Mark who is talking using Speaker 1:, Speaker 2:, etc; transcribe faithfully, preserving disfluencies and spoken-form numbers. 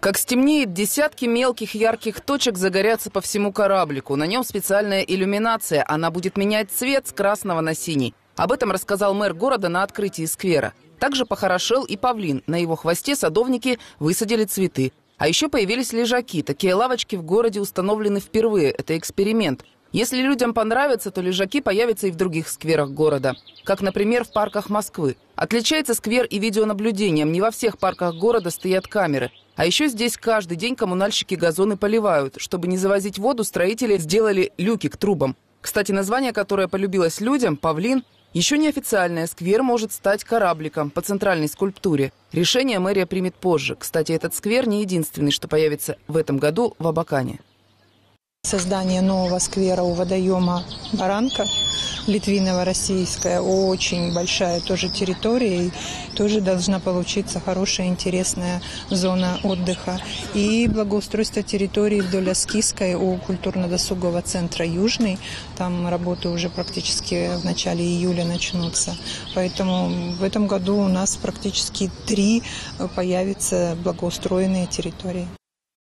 Speaker 1: Как стемнеет, десятки мелких ярких точек загорятся по всему кораблику. На нем специальная иллюминация. Она будет менять цвет с красного на синий. Об этом рассказал мэр города на открытии сквера. Также похорошел и павлин. На его хвосте садовники высадили цветы. А еще появились лежаки. Такие лавочки в городе установлены впервые. Это эксперимент. Если людям понравится, то лежаки появятся и в других скверах города. Как, например, в парках Москвы. Отличается сквер и видеонаблюдением. Не во всех парках города стоят камеры. А еще здесь каждый день коммунальщики газоны поливают. Чтобы не завозить воду, строители сделали люки к трубам. Кстати, название, которое полюбилось людям, «Павлин», еще не официальное. Сквер может стать корабликом по центральной скульптуре. Решение мэрия примет позже. Кстати, этот сквер не единственный, что появится в этом году в Абакане.
Speaker 2: Создание нового сквера у водоема Баранка, Литвиново-Российская, очень большая тоже территория, и тоже должна получиться хорошая, интересная зона отдыха. И благоустройство территории вдоль Аскизской у культурно-досугового центра «Южный». Там работы уже практически в начале июля начнутся. Поэтому в этом году у нас практически три появятся благоустроенные территории.